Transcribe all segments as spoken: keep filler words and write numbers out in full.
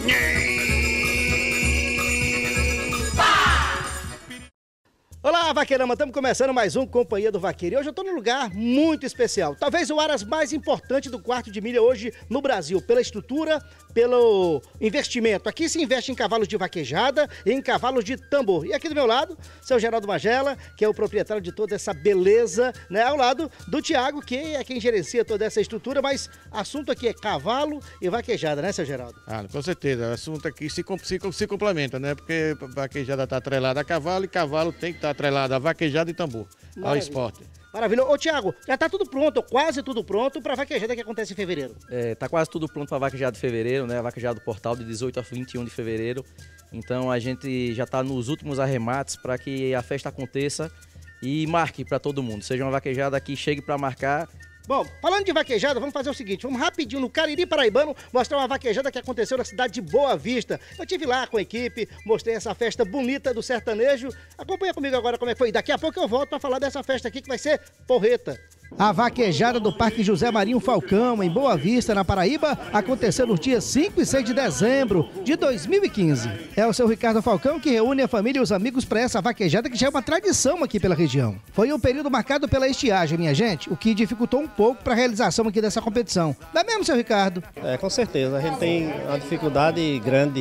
Olá, vaqueirama, estamos começando mais um Companhia do Vaqueiro. E hoje eu estou num lugar muito especial, talvez o aras mais importante do quarto de milha hoje no Brasil, pela estrutura, pelo investimento. Aqui se investe em cavalos de vaquejada e em cavalos de tambor. E aqui do meu lado, seu Geraldo Magela, que é o proprietário de toda essa beleza, né? Ao lado do Tiago, que é quem gerencia toda essa estrutura, mas assunto aqui é cavalo e vaquejada, né, seu Geraldo? Ah, com certeza, o assunto aqui se, se, se complementa, né? Porque vaquejada está atrelada a cavalo e cavalo tem que estar atrelado a vaquejada e tambor, Maravilha. Ao esporte. Maravilha. Ô, Tiago, já está tudo pronto, quase tudo pronto para a vaquejada que acontece em fevereiro. É, tá quase tudo pronto para a vaquejada de fevereiro, né? A vaquejada do Portal de dezoito a vinte e um de fevereiro. Então a gente já está nos últimos arremates para que a festa aconteça e marque para todo mundo. Seja uma vaquejada que chegue para marcar. Bom, falando de vaquejada, vamos fazer o seguinte, vamos rapidinho no Cariri Paraibano mostrar uma vaquejada que aconteceu na cidade de Boa Vista. Eu estive lá com a equipe, mostrei essa festa bonita do sertanejo. Acompanha comigo agora como é que foi. Daqui a pouco eu volto para falar dessa festa aqui que vai ser porreta. A vaquejada do Parque José Marinho Falcão, em Boa Vista, na Paraíba, aconteceu nos dias cinco e seis de dezembro de dois mil e quinze. É o seu Ricardo Falcão que reúne a família e os amigos para essa vaquejada que já é uma tradição aqui pela região. Foi um período marcado pela estiagem, minha gente, o que dificultou um pouco para a realização aqui dessa competição. Não é mesmo, seu Ricardo? É, com certeza. A gente tem uma dificuldade grande.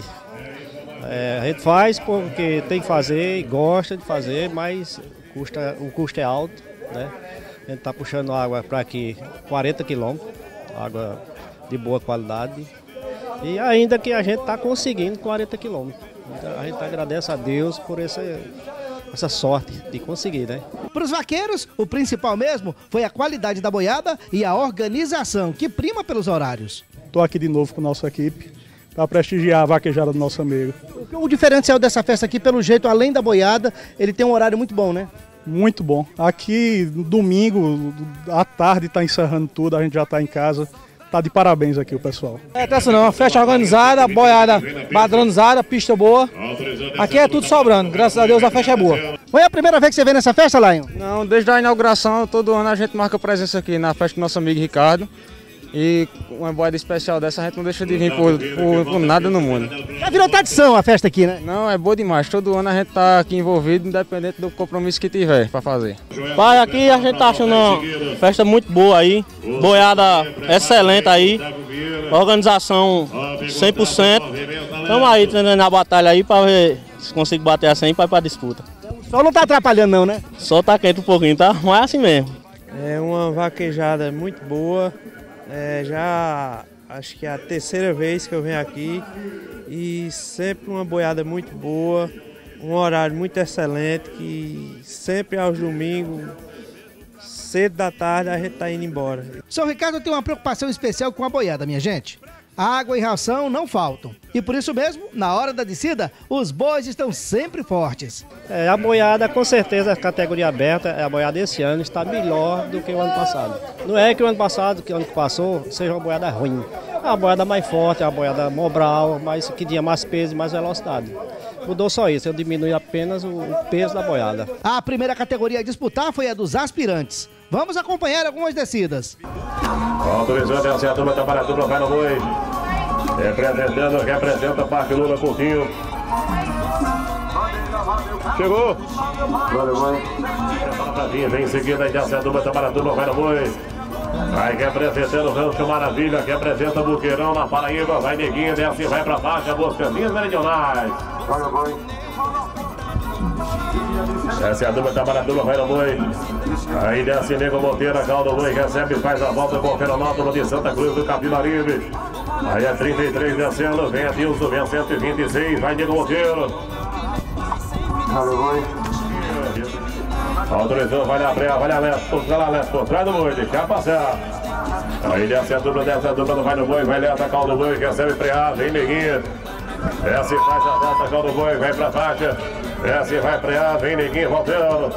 É, a gente faz porque tem que fazer, gosta de fazer, mas custa, o custo é alto, né? A gente está puxando água para aqui quarenta quilômetros, água de boa qualidade. E ainda que a gente está conseguindo quarenta quilômetros. Então a gente agradece a Deus por essa, essa sorte de conseguir, né? Para os vaqueiros, o principal mesmo foi a qualidade da boiada e a organização, que prima pelos horários. Estou aqui de novo com a nossa equipe para prestigiar a vaquejada do nosso amigo. O diferencial dessa festa aqui, pelo jeito, além da boiada, ele tem um horário muito bom, né? Muito bom. Aqui, no domingo, à tarde, está encerrando tudo, a gente já está em casa. Tá de parabéns aqui o pessoal. É essa não, festa organizada, boiada padronizada, pista boa. Aqui é tudo sobrando, graças a Deus a festa é boa. Foi a primeira vez que você veio nessa festa, Lion? Não, desde a inauguração, todo ano a gente marca presença aqui na festa do nosso amigo Ricardo. E uma boiada especial dessa a gente não deixa de vir por, por, por nada no mundo. Já virou tradição a festa aqui, né? Não, é boa demais. Todo ano a gente tá aqui envolvido, independente do compromisso que tiver para fazer. Pai, aqui a gente tá achando uma festa muito boa aí, boiada excelente aí, organização cem por cento. Estamos aí treinando a batalha aí para ver se consigo bater a cem para ir para disputa. O sol não tá atrapalhando não, né? Só tá quente um pouquinho, tá? Mas é assim mesmo. É uma vaquejada muito boa. É, já acho que é a terceira vez que eu venho aqui e sempre uma boiada muito boa, um horário muito excelente, que sempre aos domingos, cedo da tarde, a gente está indo embora. O seu Ricardo tem uma preocupação especial com a boiada, minha gente. Água e ração não faltam. E por isso mesmo, na hora da descida, os bois estão sempre fortes. É, a boiada, com certeza, a categoria aberta, a boiada esse ano está melhor do que o ano passado. Não é que o ano passado, que o ano que passou, seja uma boiada ruim. É uma boiada mais forte, é uma boiada mobral, mas que tinha mais peso e mais velocidade. Mudou só isso, eu diminui apenas o peso da boiada. A primeira categoria a disputar foi a dos aspirantes. Vamos acompanhar algumas descidas. Autorizando essa turma, tá para a turma, vai no boi. Representando, representa Parque Lula Coutinho. Chegou. Valeu, mãe. Vem em seguida, aí desce a turma, tá para a turma, vai no boi. Vai representando o Rancho Maravilha, que apresenta Buqueirão na Paraíba. Vai neguinho, desce e vai pra baixo, as Caminhas Meridionais. Valeu, mãe. Essa é a dupla, tá para a dupla, vai no boi. Aí desce Nego Monteiro, caldo boi, recebe, faz a volta com o Fenonópolis de Santa Cruz do Capibaribe. Aí é trinta e três descendo, vem a Dilson, vem a cento e vinte e seis, vai Nego Monteiro. Valeu, boi. Autorizou, vai na freia, vai na leste, por trás, leste, por trás do boi, deixa passar. Aí desce a dupla, desce a dupla, vai no boi, vai lenta, caldo boi, recebe frear, vem neguinho. Desce, faz a volta, caldo boi, vai pra faixa. Desce, vai frear, vem neguinho, voltando.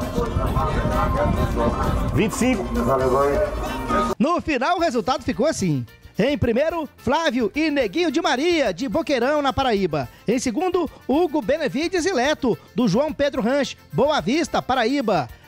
vinte e cinco. No final, o resultado ficou assim. Em primeiro, Flávio e Neguinho de Maria, de Boqueirão, na Paraíba. Em segundo, Hugo Benevides e Leto, do João Pedro Ranch, Boa Vista, Paraíba.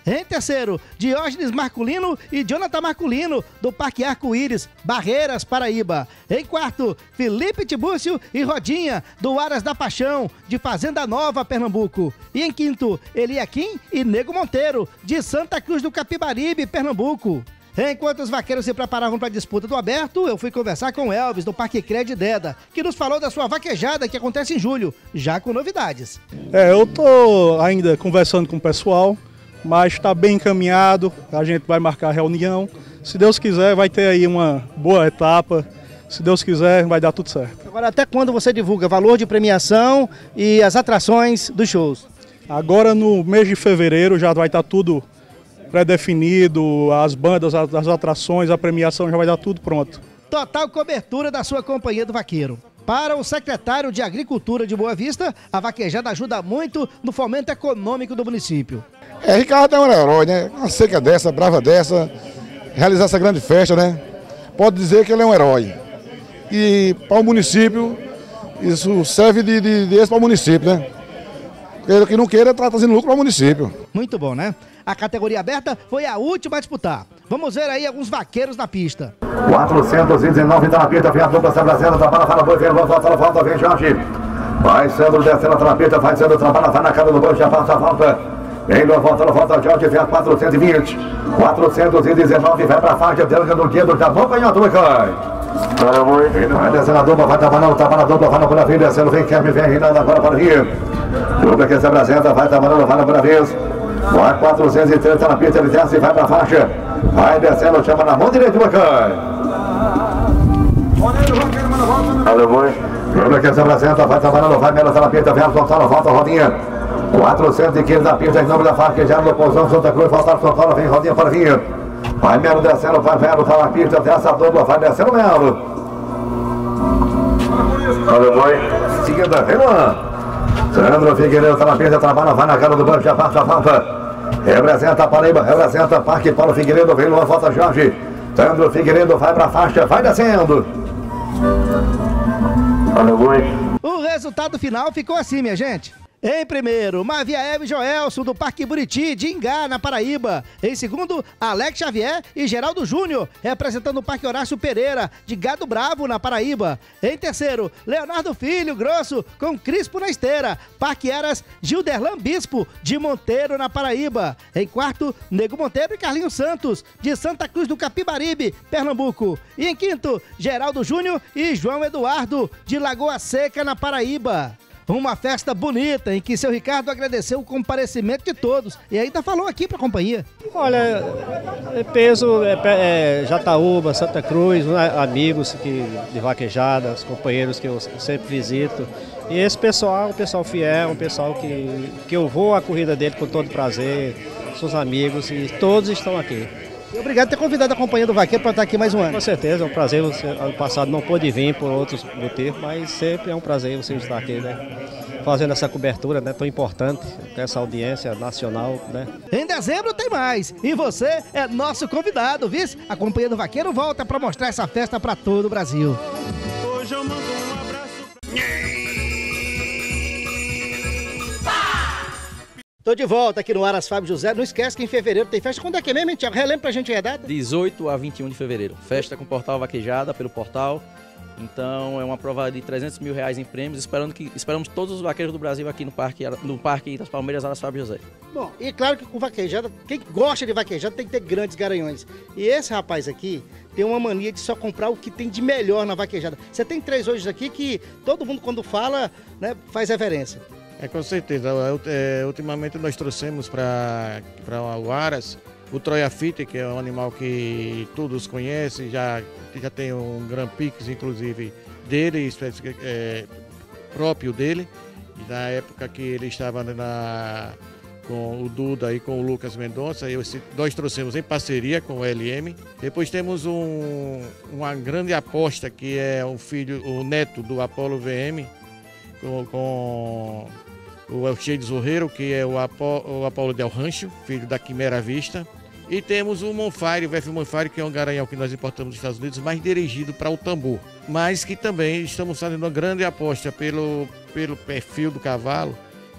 Em terceiro, Diógenes Marculino e Jonathan Marculino, do Parque Arco-Íris, Barreiras, Paraíba. Em quarto, Felipe Tibúrcio e Rodinha, do Aras da Paixão, de Fazenda Nova, Pernambuco. E em quinto, Eliakim e Nego Monteiro, de Santa Cruz do Capibaribe, Pernambuco. Enquanto os vaqueiros se preparavam para a disputa do aberto, eu fui conversar com o Elvis, do Parque Cred Deda, que nos falou da sua vaquejada que acontece em julho, já com novidades. É, eu tô ainda conversando com o pessoal, mas está bem encaminhado, a gente vai marcar a reunião. Se Deus quiser, vai ter aí uma boa etapa. Se Deus quiser, vai dar tudo certo. Agora, até quando você divulga valor de premiação e as atrações dos shows? Agora, no mês de fevereiro, já vai estar tudo pré-definido, as bandas, as atrações, a premiação, já vai dar tudo pronto. Total cobertura da sua companhia do vaqueiro. Para o secretário de Agricultura de Boa Vista, a vaquejada ajuda muito no fomento econômico do município. É, Ricardo é um herói, né? Uma seca dessa, brava dessa, realizar essa grande festa, né? Pode dizer que ele é um herói. E para o município, isso serve de, de, de para o município, né? Ele que não queira está trazendo lucro para o município. Muito bom, né? A categoria aberta foi a última a disputar. Vamos ver aí alguns vaqueiros na pista. quatrocentos e dezenove está na pista, vem a dupla, Sandra Zena, trabalha, fala, boi, vem, volta, volta, volta, vem, Jorge. Vai Sandro descendo, tá na pista, vai Sandro, trabalha, vai na cara do boi, já passa a volta. Vem, volta, volta, Jorge, vem a quatrocentos e vinte. quatrocentos e dezenove, vai pra faixa, dentro do dedo, já bom, canhoto, vai, cai. Vai descendo a dupla, vai trabalhando, trabalha a dupla, vai na boa vez, descendo, vem, quer me vem, Reinaldo agora para vir. Dupla que se apresenta, vai trabalhando, vai na boa vez. Vai quatrocentos e trinta na pista, ele desce e vai pra faixa. Vai descendo, chama na mão direita, vai, cai. Valeu, boi. Dupla que se apresenta, vai trabalhando, vai, Melo, tá na pista, vem a Santana, volta a rodinha. quatrocentos e quinze na pista, em nome da faquejada do Pozão, Santa Cruz, volta a Santana, vem rodinha para vir. Vai Melo descendo, vai Melo, tá na pista, desce a dupla, vai descendo Melo. Valeu, boi. Seguida, vem lá. Sandro Figueiredo tá na pista, trabalha, vai na cara do banco, já passa a falta. Representa a Paraíba, representa Parque Paulo Figueiredo, vem Luan, volta Jorge. Sandro Figueiredo vai pra faixa, vai descendo. Valeu, boi. O resultado final ficou assim, minha gente. Em primeiro, Maviael e Joelson, do Parque Buriti, de Ingá, na Paraíba. Em segundo, Alex Xavier e Geraldo Júnior, representando o Parque Horácio Pereira, de Gado Bravo, na Paraíba. Em terceiro, Leonardo Filho Grosso, com Crispo na esteira, Parque Eras Gilderlan Bispo, de Monteiro, na Paraíba. Em quarto, Nego Monteiro e Carlinhos Santos, de Santa Cruz do Capibaribe, Pernambuco. E em quinto, Geraldo Júnior e João Eduardo, de Lagoa Seca, na Paraíba. Uma festa bonita em que seu Ricardo agradeceu o comparecimento de todos e ainda falou aqui para a companhia. Olha, é peso, é, é Jataúba, Santa Cruz, amigos que, de vaquejadas, companheiros que eu sempre visito. E esse pessoal, um pessoal fiel, um pessoal que, que eu vou à corrida dele com todo prazer, seus amigos, e todos estão aqui. E obrigado por ter convidado a companhia do Vaqueiro para estar aqui mais um ano. Com certeza, é um prazer. Você, ano passado não pôde vir por outros motivos, mas sempre é um prazer você estar aqui, né? Fazendo essa cobertura, né, tão importante, com essa audiência nacional, né? Em dezembro tem mais, e você é nosso convidado, viu? A companhia do Vaqueiro volta para mostrar essa festa para todo o Brasil. Hoje eu mando um abraço. Tô de volta aqui no Aras Fábio José. Não esquece que em fevereiro tem festa. Quando é que é mesmo, hein, Thiago? Relembra pra gente a data? dezoito a vinte e um de fevereiro. Festa com portal vaquejada pelo portal. Então é uma prova de trezentos mil reais em prêmios. Esperando que, esperamos todos os vaqueiros do Brasil aqui no Parque, no parque das Palmeiras Aras Fábio José. Bom, e claro que com vaquejada, quem gosta de vaquejada tem que ter grandes garanhões. E esse rapaz aqui tem uma mania de só comprar o que tem de melhor na vaquejada. Você tem três hoje aqui que todo mundo quando fala, né, faz reverência. É, com certeza. É, ultimamente nós trouxemos para o Aras o Troia Fitter, que é um animal que todos conhecem, já, já tem um Grand Prix, inclusive, dele, é, próprio dele. E na época que ele estava na, com o Duda e com o Lucas Mendonça, eu, nós trouxemos em parceria com o L M. Depois temos um, uma grande aposta, que é o filho, o neto do Apolo V M, com... com o Elcheide Zorreiro, que é o, Apo, o Apolo Del Rancho, filho da Quimera Vista. E temos o Monfire, o V F Monfire, que é um garanhão que nós importamos dos Estados Unidos, mais dirigido para o tambor. Mas que também estamos fazendo uma grande aposta pelo, pelo perfil do cavalo,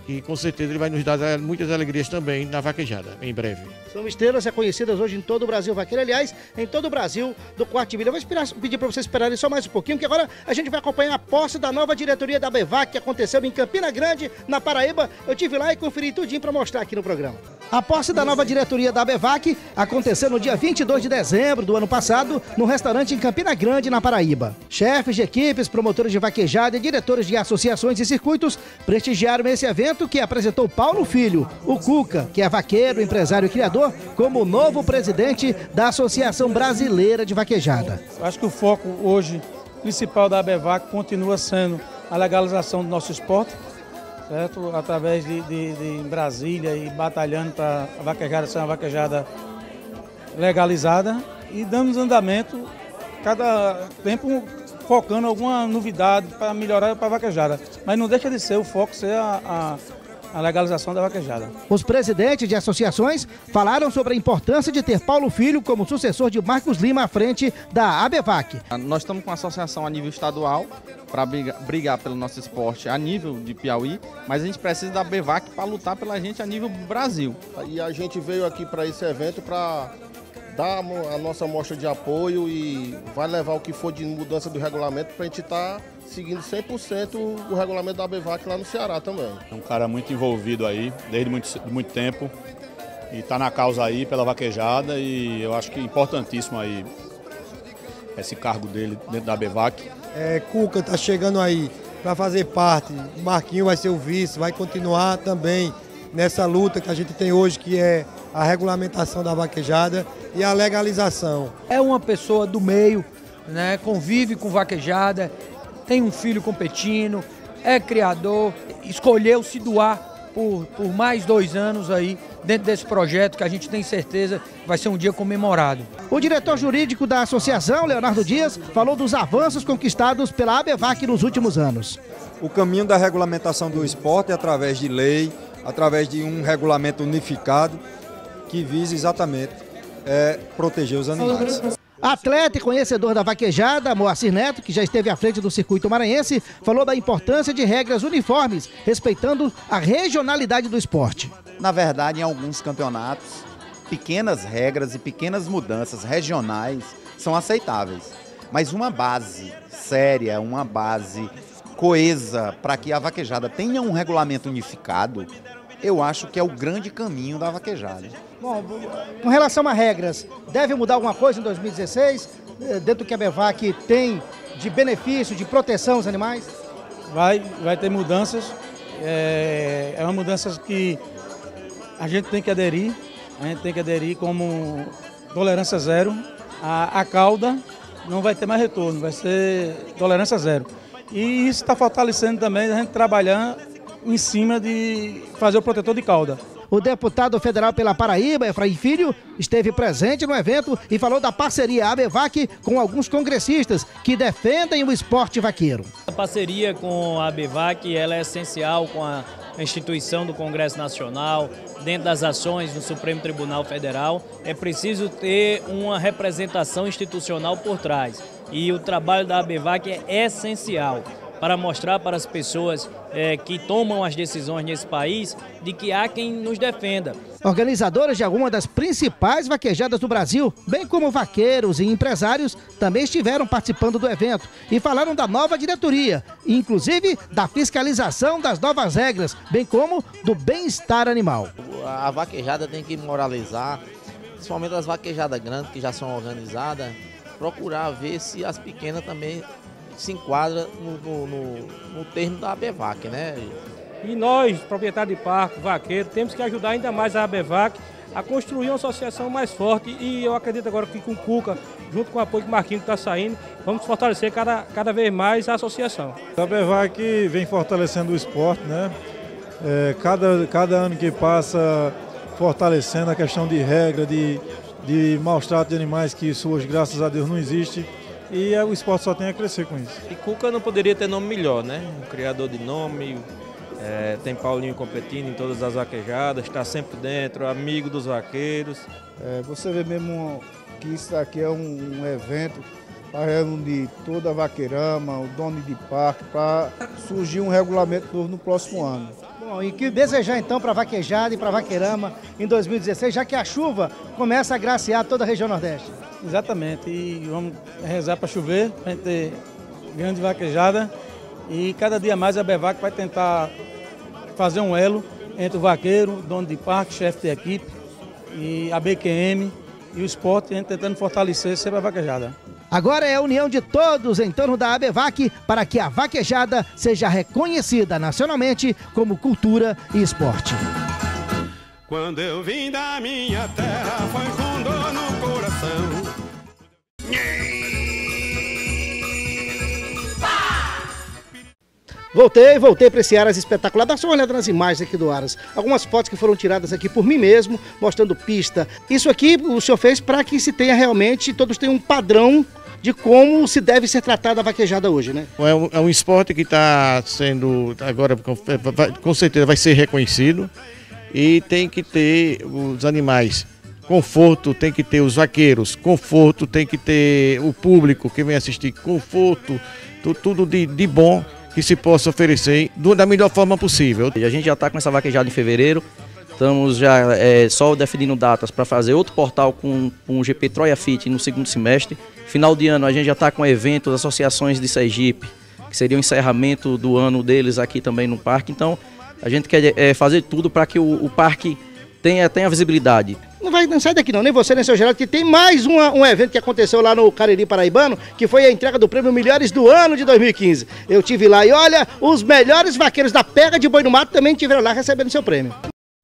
que com certeza ele vai nos dar muitas alegrias também na vaquejada, em breve. São estrelas reconhecidas hoje em todo o Brasil vaqueiro, aliás, em todo o Brasil do quarto de milha. Eu vou esperar, pedir para vocês esperarem só mais um pouquinho, porque agora a gente vai acompanhar a posse da nova diretoria da ABVAC, que aconteceu em Campina Grande, na Paraíba. Eu tive lá e conferi tudinho para mostrar aqui no programa. A posse da nova diretoria da ABVAC aconteceu no dia vinte e dois de dezembro do ano passado, no restaurante em Campina Grande, na Paraíba. Chefes de equipes, promotores de vaquejada e diretores de associações e circuitos prestigiaram esse evento, que apresentou Paulo Filho, o Cuca, que é vaqueiro, empresário e criador, como o novo presidente da Associação Brasileira de Vaquejada. Acho que o foco hoje principal da ABVAC continua sendo a legalização do nosso esporte, certo? Através de, de, de Brasília e batalhando para a vaquejada ser uma vaquejada legalizada e dando andamento, cada tempo focando alguma novidade para melhorar para a vaquejada. Mas não deixa de ser o foco ser a, a a legalização da vaquejada. Os presidentes de associações falaram sobre a importância de ter Paulo Filho como sucessor de Marcos Lima à frente da ABVAC. Nós estamos com uma associação a nível estadual para brigar, brigar pelo nosso esporte a nível de Piauí, mas a gente precisa da ABVAC para lutar pela gente a nível Brasil. E a gente veio aqui para esse evento para dar a nossa mostra de apoio e vai levar o que for de mudança do regulamento para a gente estar tá seguindo cem por cento o regulamento da ABVAC lá no Ceará também. É um cara muito envolvido aí, desde muito, muito tempo, e está na causa aí pela vaquejada, e eu acho que é importantíssimo aí esse cargo dele dentro da ABVAC. É, Cuca está chegando aí para fazer parte, o Marquinho vai ser o vice, vai continuar também nessa luta que a gente tem hoje, que é a regulamentação da vaquejada e a legalização. É uma pessoa do meio, né, convive com vaquejada, tem um filho competindo, é criador, escolheu se doar por, por mais dois anos aí dentro desse projeto que a gente tem certeza vai ser um dia comemorado. O diretor jurídico da associação, Leonardo Dias, falou dos avanços conquistados pela ABVAC nos últimos anos. O caminho da regulamentação do esporte é através de lei, através de um regulamento unificado que visa exatamente é, proteger os animais. Atleta e conhecedor da vaquejada, Moacir Neto, que já esteve à frente do circuito maranhense, falou da importância de regras uniformes, respeitando a regionalidade do esporte. Na verdade, em alguns campeonatos, pequenas regras e pequenas mudanças regionais são aceitáveis. Mas uma base séria, uma base coesa para que a vaquejada tenha um regulamento unificado, eu acho que é o grande caminho da vaquejada. Bom, com relação a regras, deve mudar alguma coisa em dois mil e dezesseis, dentro do que a ABVAC tem de benefício, de proteção aos animais? Vai, vai ter mudanças, é, é uma mudança que a gente tem que aderir, a gente tem que aderir como tolerância zero. A, a cauda não vai ter mais retorno, vai ser tolerância zero. E isso está fortalecendo também a gente trabalhar em cima de fazer o protetor de cauda. O deputado federal pela Paraíba, Efraim Filho, esteve presente no evento e falou da parceria ABVAC com alguns congressistas que defendem o esporte vaqueiro. A parceria com a ABVAC ela é essencial com a instituição do Congresso Nacional, dentro das ações do Supremo Tribunal Federal. É preciso ter uma representação institucional por trás. E o trabalho da ABVAC é essencial para mostrar para as pessoas é, que tomam as decisões nesse país de que há quem nos defenda. Organizadores de algumas das principais vaquejadas do Brasil, bem como vaqueiros e empresários, também estiveram participando do evento e falaram da nova diretoria, inclusive da fiscalização das novas regras, bem como do bem-estar animal. A vaquejada tem que moralizar, principalmente as vaquejadas grandes que já são organizadas, procurar ver se as pequenas também se enquadra no, no, no, no termo da ABVAC, né? E nós, proprietários de parque, vaqueiros, temos que ajudar ainda mais a ABVAC a construir uma associação mais forte e eu acredito agora que com o Cuca, junto com o apoio do Marquinhos que está saindo, vamos fortalecer cada, cada vez mais a associação. A ABVAC vem fortalecendo o esporte, né? É, cada, cada ano que passa fortalecendo a questão de regra, de, de maus tratos de animais, que isso hoje, graças a Deus, não existe. E o esporte só tem a crescer com isso. E Cuca não poderia ter nome melhor, né? Um criador de nome, é, tem Paulinho competindo em todas as vaquejadas, está sempre dentro, amigo dos vaqueiros. É, você vê mesmo que isso aqui é um, um evento para reunir toda a vaqueirama, o dono de parque, para surgir um regulamento novo no próximo ano. Bom, Bom, e que desejar então para Vaquejada e para Vaqueirama em dois mil e dezesseis, já que a chuva começa a agraciar toda a região Nordeste. Exatamente, e vamos rezar para chover, para a gente ter grande vaquejada, e cada dia mais a ABEVAC vai tentar fazer um elo entre o vaqueiro, dono de parque, chefe de equipe, e a B Q M e o esporte, a gente tentando fortalecer sempre a vaquejada. Agora é a união de todos em torno da ABEVAC para que a vaquejada seja reconhecida nacionalmente como cultura e esporte. Quando eu vim da minha terra foi com dor no coração. Voltei, voltei para esse Aras espetacular. Dá só uma olhada nas imagens aqui do Aras. Algumas fotos que foram tiradas aqui por mim mesmo, mostrando pista. Isso aqui o senhor fez para que se tenha realmente, todos tenham um padrão de como se deve ser tratada a vaquejada hoje, né? É um, é um esporte que está sendo, agora com, com certeza vai ser reconhecido, e tem que ter os animais, conforto, tem que ter os vaqueiros, conforto, tem que ter o público que vem assistir, conforto, tu, tudo de, de bom que se possa oferecer do, da melhor forma possível. A gente já está com essa vaquejada em fevereiro, estamos já é, só definindo datas para fazer outro portal com, com o G P Troia Fit no segundo semestre. Final de ano a gente já está com eventos, associações de Sergipe, que seria o encerramento do ano deles aqui também no parque. Então a gente quer é, fazer tudo para que o, o parque tenha, tenha visibilidade. Não vai não sai daqui não, nem você, nem seu Geraldo, que tem mais uma, um evento que aconteceu lá no Cariri Paraibano, que foi a entrega do prêmio Melhores do Ano de dois mil e quinze. Eu tive lá e olha, os melhores vaqueiros da pega de boi no mato também estiveram lá recebendo seu prêmio.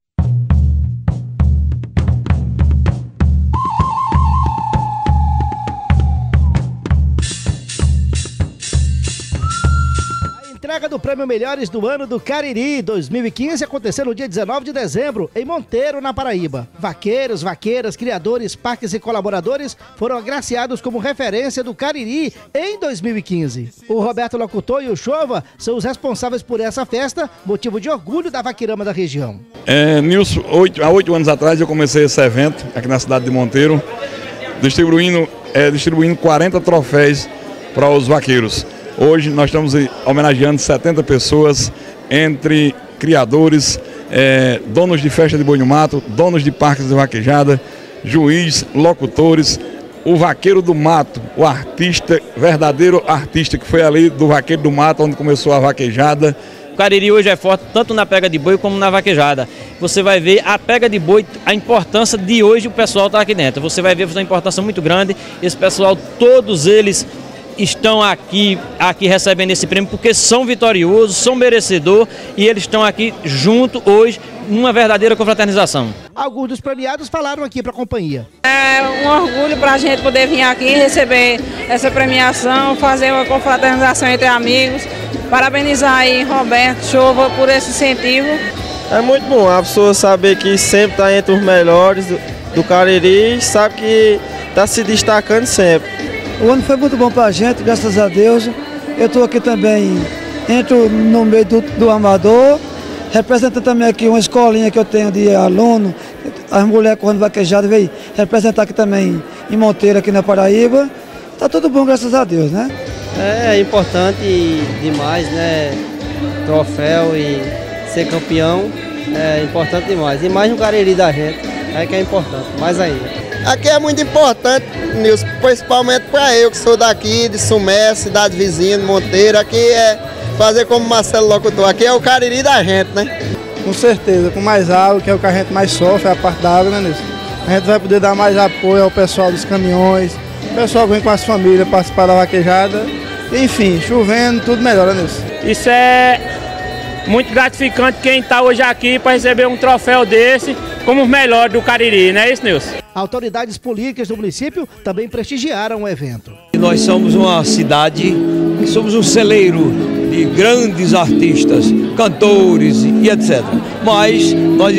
A entrega do prêmio Melhores do Ano do Cariri dois mil e quinze aconteceu no dia dezenove de dezembro, em Monteiro, na Paraíba. Vaqueiros, vaqueiras, criadores, parques e colaboradores foram agraciados como referência do Cariri em dois mil e quinze. O Roberto Locutor e o Chova são os responsáveis por essa festa, motivo de orgulho da vaqueirama da região. É, Nilson, oito, há oito anos atrás eu comecei esse evento aqui na cidade de Monteiro, distribuindo, é, distribuindo quarenta troféus para os vaqueiros. Hoje nós estamos homenageando setenta pessoas, entre criadores, é, donos de festa de boi no mato, donos de parques de vaquejada, juiz, locutores, o vaqueiro do mato, o artista, verdadeiro artista que foi ali do vaqueiro do mato, onde começou a vaquejada. O Cariri hoje é forte tanto na pega de boi como na vaquejada. Você vai ver a pega de boi, a importância de hoje o pessoal está aqui dentro. Você vai ver uma importância muito grande, esse pessoal, todos eles estão aqui, aqui recebendo esse prêmio porque são vitoriosos, são merecedores e eles estão aqui junto hoje numa verdadeira confraternização. Alguns dos premiados falaram aqui para a companhia. É um orgulho para a gente poder vir aqui receber essa premiação, fazer uma confraternização entre amigos. Parabenizar aí Roberto, Chova por esse incentivo. É muito bom a pessoa saber que sempre está entre os melhores do, do Cariri, sabe que está se destacando sempre. O ano foi muito bom para a gente, graças a Deus. Eu estou aqui também, entro no meio do, do amador, representando também aqui uma escolinha que eu tenho de aluno, as mulheres correndo vaquejada, veio representar aqui também em Monteiro, aqui na Paraíba. Está tudo bom, graças a Deus, né? É, é importante demais, né? Troféu e ser campeão é importante demais. E mais no Cariri da gente, é que é importante, mais ainda. Aqui é muito importante, Nilson, principalmente para eu que sou daqui, de Sumé, cidade vizinha de Monteiro. Aqui é fazer como Marcelo Locutor, aqui é o Cariri da gente, né? Com certeza, com mais água, que é o que a gente mais sofre, é a parte da água, né, Nilson? A gente vai poder dar mais apoio ao pessoal dos caminhões, o pessoal vem com as famílias participar da vaquejada. Enfim, chovendo, tudo melhora, né, Nilson? Isso é muito gratificante quem está hoje aqui para receber um troféu desse como os melhores do Cariri, não é isso, Nilson? Autoridades políticas do município também prestigiaram o evento. Nós somos uma cidade, somos um celeiro de grandes artistas, cantores e etcétera. Mas nós,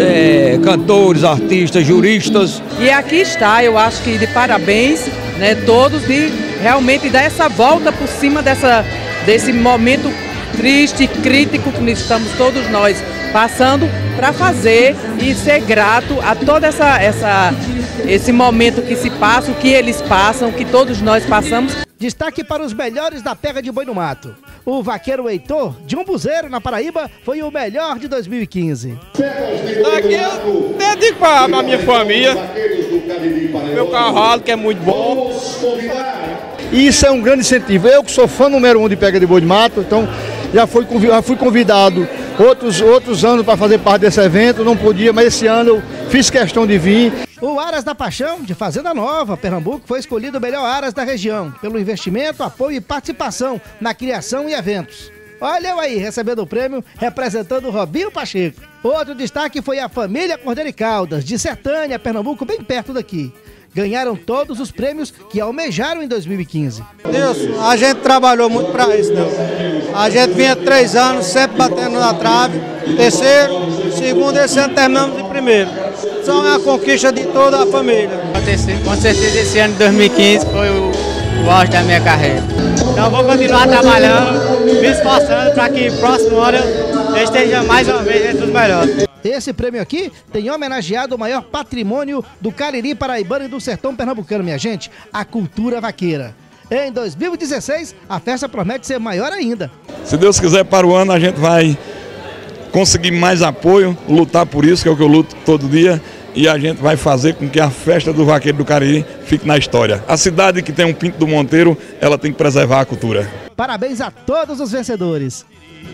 é, cantores, artistas, juristas... E aqui está, eu acho que de parabéns, né, todos, de realmente dar essa volta por cima dessa, desse momento triste, crítico que estamos todos nós passando, para fazer e ser grato a todo essa, essa, esse momento que se passa, o que eles passam, o que todos nós passamos. Destaque para os melhores da pega de boi no mato. O vaqueiro Heitor, de Umbuzeiro, na Paraíba, foi o melhor de dois mil e quinze. Aqui eu dedico para a minha família, meu cavalo, que é muito bom. E isso é um grande incentivo. Eu que sou fã número um de pega de boi de mato, então já fui, já fui convidado outros, outros anos para fazer parte desse evento, não podia, mas esse ano eu fiz questão de vir. O Aras da Paixão, de Fazenda Nova, Pernambuco, foi escolhido o melhor Aras da região, pelo investimento, apoio e participação na criação e eventos. Olha eu aí, recebendo o prêmio, representando o Robinho Pacheco. Outro destaque foi a família Cordeiro e Caldas, de Sertânia, Pernambuco, bem perto daqui. Ganharam todos os prêmios que almejaram em dois mil e quinze. Deus, a gente trabalhou muito para isso, Deus. A gente vinha três anos sempre batendo na trave, terceiro, segundo, esse ano terminamos em primeiro. São a conquista de toda a família. Com certeza esse ano de dois mil e quinze foi o, o auge da minha carreira. Então vou continuar trabalhando, me esforçando para que próximo ano eu esteja mais uma vez entre os melhores. Esse prêmio aqui tem homenageado o maior patrimônio do Cariri paraibano e do sertão pernambucano, minha gente, a cultura vaqueira. Em dois mil e dezesseis, a festa promete ser maior ainda. Se Deus quiser, para o ano a gente vai conseguir mais apoio, lutar por isso, que é o que eu luto todo dia, e a gente vai fazer com que a festa do Vaqueiro do Cariri fique na história. A cidade que tem um Pinto do Monteiro, ela tem que preservar a cultura. Parabéns a todos os vencedores.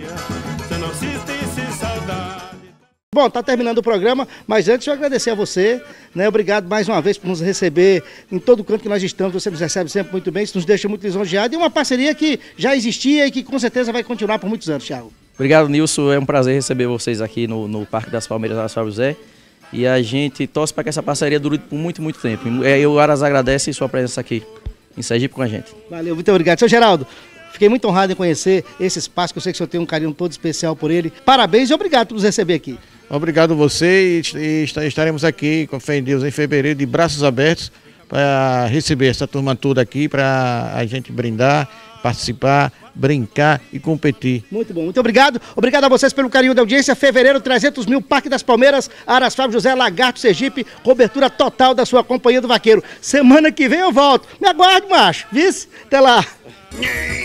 Bom, tá terminando o programa, mas antes eu agradecer a você, né? Obrigado mais uma vez por nos receber em todo canto que nós estamos, você nos recebe sempre muito bem, isso nos deixa muito lisonjeado, e uma parceria que já existia e que com certeza vai continuar por muitos anos, Thiago. Obrigado, Nilson, é um prazer receber vocês aqui no, no Parque das Palmeiras Aras Flávio José, e a gente torce para que essa parceria dure por muito, muito tempo. E o Aras agradece sua presença aqui em Sergipe com a gente. Valeu, muito obrigado. Seu Geraldo, fiquei muito honrado em conhecer esse espaço, que eu sei que o senhor tem um carinho todo especial por ele. Parabéns e obrigado por nos receber aqui. Obrigado a você e estaremos aqui, com fé em Deus, em fevereiro, de braços abertos, para receber essa turma toda aqui, para a gente brindar, participar, brincar e competir. Muito bom, muito obrigado. Obrigado a vocês pelo carinho da audiência. Fevereiro, trezentos mil, Parque das Palmeiras, Aras Flávio José, Lagarto, Sergipe, cobertura total da sua Companhia do Vaqueiro. Semana que vem eu volto. Me aguarde, macho. Vice? Até lá.